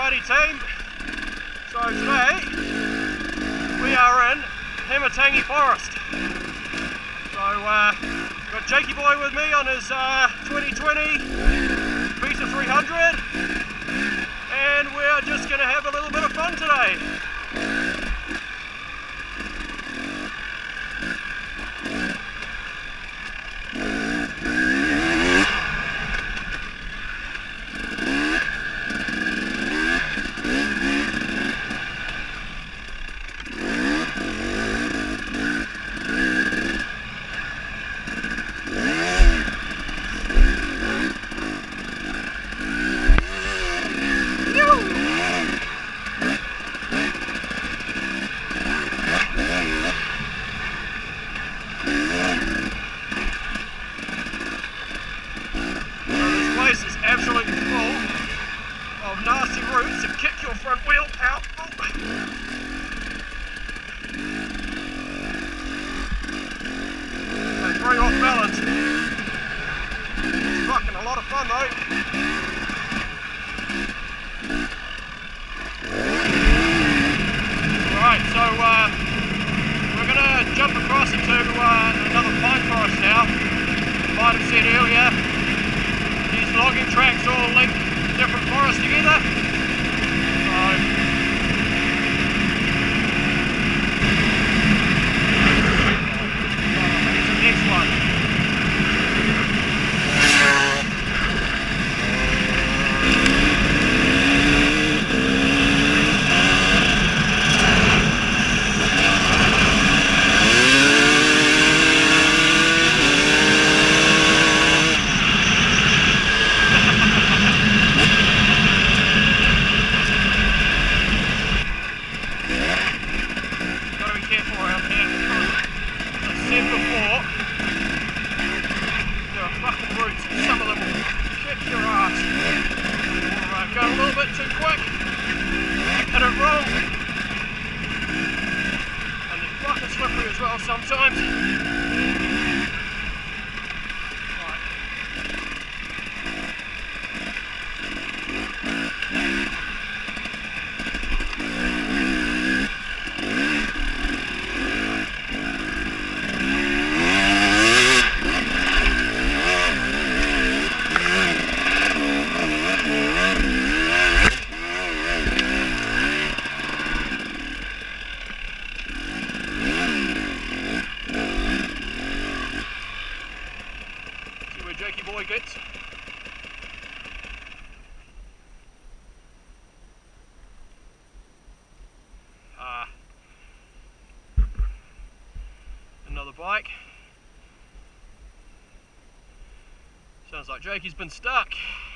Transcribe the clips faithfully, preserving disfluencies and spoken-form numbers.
Alrighty team, so today we are in Himatangi Forest. So uh, got Jakey Boy with me on his uh, twenty twenty Beta three hundred, and we're just going to have a little bit of fun today. Absolutely full of nasty roots that kick your front wheel out. Oh. They throw you off balance. It's fucking a lot of fun though. Alright, so uh, we're going to jump across into uh, another pine forest now. Might have said earlier, these logging tracks all link different forests together. So, here's the next one. Going a little bit too quick, hit it wrong, and it's fucking slippery as well sometimes. Right. See where Jakey Boy gets. Ah, another bike. Sounds like Jakey's been stuck.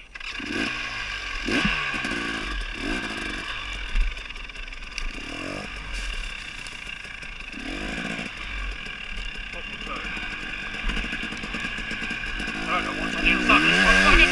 I don't know what's on the other side of this one. Fuck it.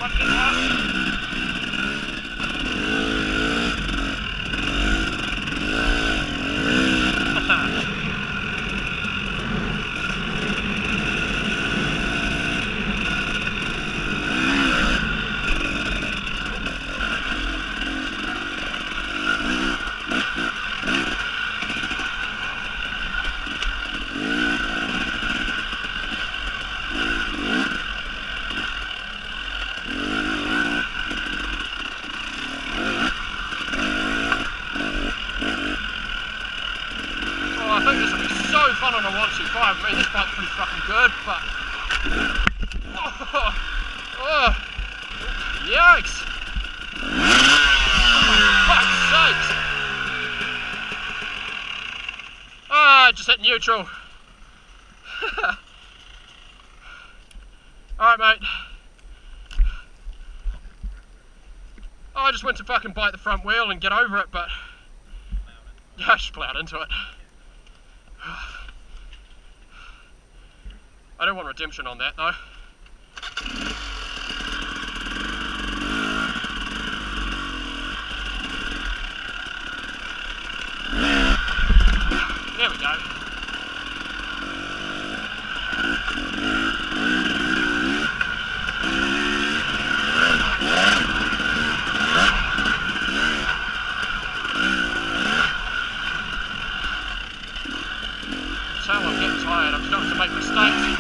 Fuck it up. I think this will be so fun on a one two five. I mean, this bike's pretty fucking good, but... Oh, oh, yikes! Oh, for fuck's sakes! Ah, oh, just hit neutral. Alright, mate. Oh, I just went to fucking bite the front wheel and get over it, but... Yeah, I just plowed into it. I don't want redemption on that though. There we go. I'm getting tired, I'm starting to make mistakes.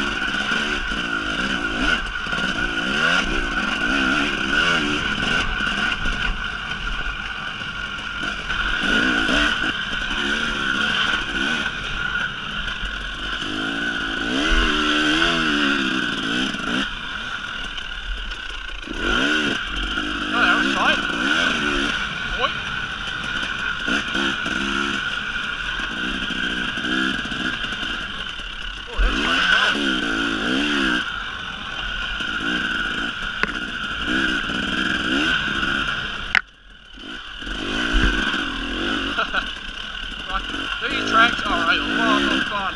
Oh, that was tight. Boy. These tracks are a lot of fun.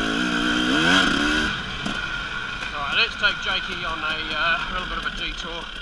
Let's take Jakey on a uh, little bit of a detour.